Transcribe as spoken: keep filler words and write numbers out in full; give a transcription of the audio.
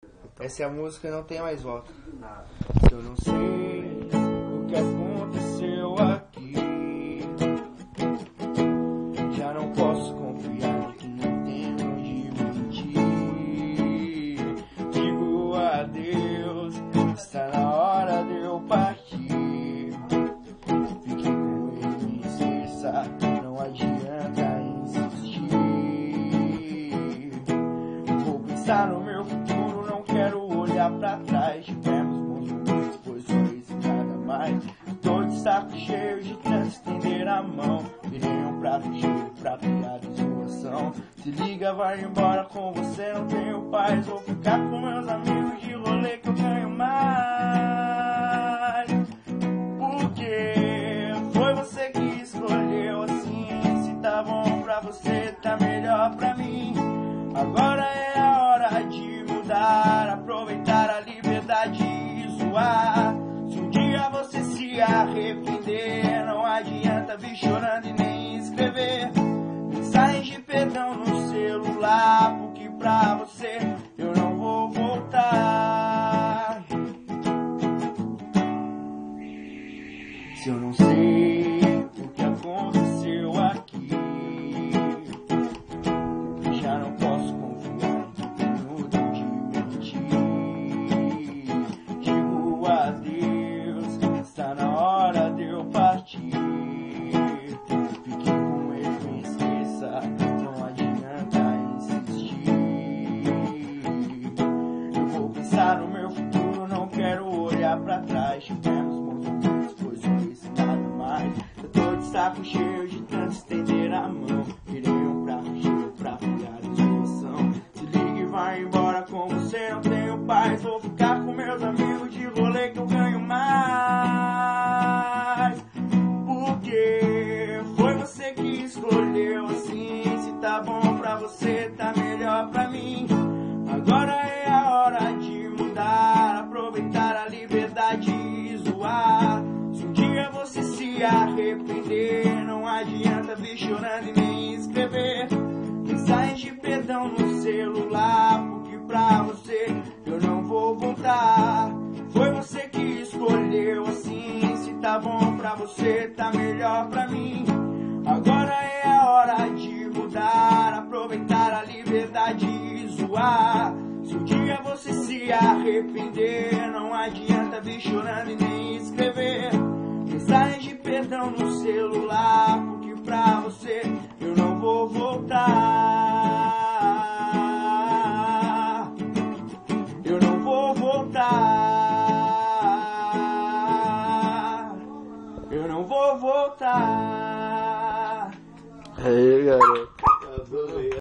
Essa é a música e não tem mais volta. Eu não sei o que aconteceu aqui. Já não posso confiar que não tenho onde mentir. Digo adeus, está na hora de eu partir. Fique com ele, me esqueça, não adianta insistir. Vou pensar no meu futuro, não quero olhar pra trás. Tivemos bons momentos, foi só isso e nada mais. Tô de saco cheio de tanto estender a mão. Virei um prato cheio pra pegar a zoação. Se liga, vai embora, com você não tenho paz. Vou ficar com meus amigos de rolê que eu ganho mais. Porque foi você que escolheu assim. Se tá bom pra você, tá melhor pra mim. Agora é a hora de mudar, aproveitar a liberdade e zoar. Se um dia você se arrepender, não adianta vir chorando e nem escrever mensagens de perdão no celular, porque pra você eu não vou voltar. Se eu não sei o que aconteceu aqui, já não posso confiar em que tenho de mentir. Digo adeus, está na hora de eu partir. Fique com ele, me esqueça, não adianta insistir. Eu vou pensar no meu futuro, não quero olhar pra trás. Tivemos bons momentos, foi só isso e nada mais. Eu tô de saco cheio de tanto estender a mão. Virei um prato cheio pra pegar a situação. Se liga e vai embora, com você não tenho paz. Vou ficar com meus amigos de rolê que eu ganho mais. Porque foi você que escolheu assim. Se tá bom pra você, tá melhor pra mim. Agora é a hora de mudar, aproveitar a liberdade e zoar. Se um dia você se arrepender, não adianta vir chorando e nem escrever mensagens de perdão no celular, porque pra você eu não vou voltar. Foi você que escolheu assim. Se tá bom pra você, tá melhor pra mim. Agora é a hora de mudar, aproveitar a liberdade e zoar. Se um dia você se arrepender, não adianta vir chorando e nem escrever mensagens de perdão no celular, porque pra você eu não vou voltar. Eu não vou voltar. Eu não vou voltar. Aí, garoto.